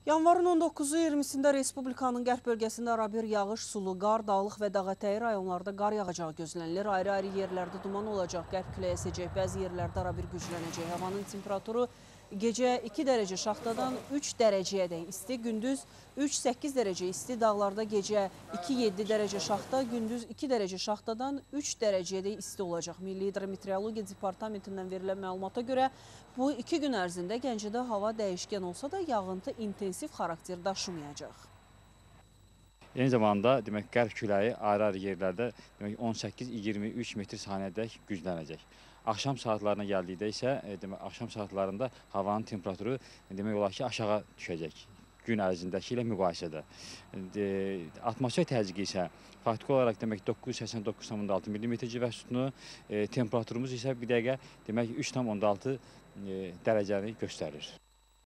Yanvarın 19-u 20-sində Respublikanın qərb bölgəsində arabir yağış, sulu, qar, dağlıq və dağətəyi rayonlarda qar yağacağı gözlənilir. Ayrı-ayrı yerlərdə duman olacaq, qərb küləyi əsəcək, bəzi yerlərdə arabir güclənəcək. Havanın temperaturu gecə 2 dərəcə şaxtadan 3 dərəcəyədək isti, gündüz 3-8 dərəcə isti, dağlarda gecə 2-7 dərəcə şaxta, gündüz 2 dərəcə şaxtadan 3 dərəcəyədək isti olacaq. Milli Hidrometeorologiya Departamentindən verilən məlumata görə bu 2 gün ərzində Gəncədə hava dəyişkən olsa da yağıntı intensiv xarakter daşımayacaq. Eyni zamanda demək qərb küləyi ayrı-ayrı yerlərdə demək 18-23 metr saniyədək güclənəcək. Axşam saatlarına gəldikdə isə demək axşam saatlarında havanın temperaturu demək olar ki aşağı düşəcək gün ərzindəki ilə müqayisədə. Atmosfer təzyiqi isə faktiki olaraq demək 989,6 mm civə sütunu, temperaturumuz isə bir dəqiqə demək 3,6 dərəcəni göstərir.